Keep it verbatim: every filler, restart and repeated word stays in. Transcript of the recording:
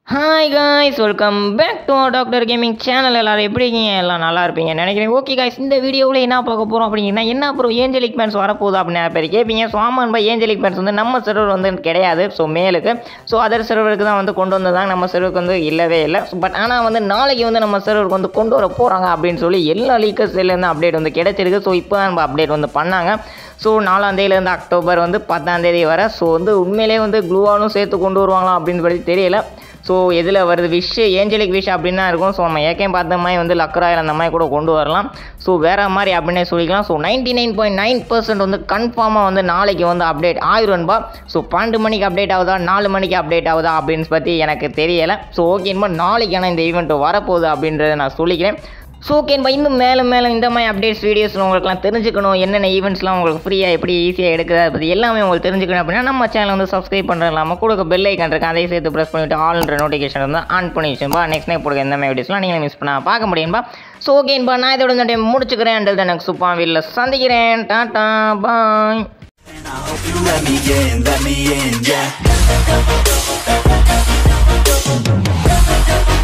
Hi guys, welcome back to doctor gaming channel. எல்லோரும் எப்படி இருக்கீங்க? எல்லாம் நல்லா இருப்பீங்க நினைக்கிறேன். ஓகே காய்ஸ், இந்த வீடியோவில் என்ன பார்க்க போகிறோம் அப்படிங்கன்னா, என்ன அப்புறம் ஏஞ்சலிக் பேன்ஸ் வரப்போகுது அப்படின்னு நிறைய பேர் கேட்பீங்க. ஸோ ஆமாம், ஏஞ்சலிக் பேன்ஸ் வந்து நம்ம சர்வர் வந்து கிடையாது. ஸோ மேலுக்கு ஸோ அதர் சர்வருக்கு தான் வந்து கொண்டு வந்ததாங்க. நம்ம சர்வருக்கு வந்து இல்லவே இல்லை. பட் ஆனால் வந்து நாளைக்கு வந்து நம்ம சர்வருக்கு வந்து கொண்டு வர போகிறாங்க அப்படின்னு சொல்லி எல்லா லீக்கர்ஸ்லேருந்து அப்டேட் வந்து கிடைச்சிருக்கு. ஸோ இப்போ தான் நம்ம அப்டேட் வந்து பண்ணாங்க. ஸோ நாலாந்தேதியிலேருந்து அக்டோபர் வந்து பத்தாந்தேதி வர. ஸோ வந்து உண்மையிலே வந்து க்ளூவாலும் சேர்த்து கொண்டு வருவாங்களா அப்படின்னு பற்றி தெரியல. ஸோ எதில் வருது விஷ் ஏஞ்சலிக் விஷ் அப்படின்னா இருக்கும். ஸோ நம்ம ஏற்கனவே பார்த்த மாதிரி வந்து லக்கராயில் அந்த மாதிரி கூட கொண்டு வரலாம். ஸோ வேறு மாதிரி அப்படின்னே சொல்லிக்கலாம். So ninety nine point nine percent வந்து கன்ஃபார்மாக வந்து நாளைக்கு வந்து அப்டேட் ஆயிரம்பா. ஸோ பன்னெண்டு மணிக்கு அப்டேட் ஆகுதா நாலு மணிக்கு அப்டேட் ஆகுதா அப்படின்னு பற்றி எனக்கு தெரியலை. ஸோ ஓகே, இனிமேல் நாளைக்கான இந்த ஈவெண்ட் வரப்போகுது அப்படின்றத நான் சொல்லிக்கிறேன். ஸோ ஓகேன்பா, இன்னும் மேலே மேலே இந்த மாதிரி அப்டேட்ஸ் வீடியோஸ் உங்களுக்குலாம் தெரிஞ்சுக்கணும், என்னென்ன ஈவெண்ட்ஸ்லாம் உங்களுக்கு ஃப்ரீயாக எப்படி ஈஸியாக எடுக்குது அதை பற்றி எல்லாமே உங்களுக்கு தெரிஞ்சுக்கணும் அப்படின்னா நம்ம சேனல் வந்து சப்ஸ்கிரைப் பண்ணுறது இல்லாமல் கூட பெல் ஐக்கான் இருக்கு, அதையும் சேர்த்து ப்ரெஸ் பண்ணிவிட்டு ஆல்ன்ற நோட்டிஃபிகேஷன் வந்து ஆன் பண்ணி வச்சுப்பா. நெக்ஸ்ட் நைட் போடுங்க இந்த மாதிரி வீடியோஸ்லாம் நீங்கள் மிஸ் பண்ண பார்க்க முடியும்பா. ஸோ ஓகேன்பா, நான் இதோட இந்த டைம் முடிச்சுக்கிறேன். அண்டல் எனக்கு சூப்பர் வீட்டில் சந்திக்கிறேன். Tata bye. Let me in, let me in, yeah.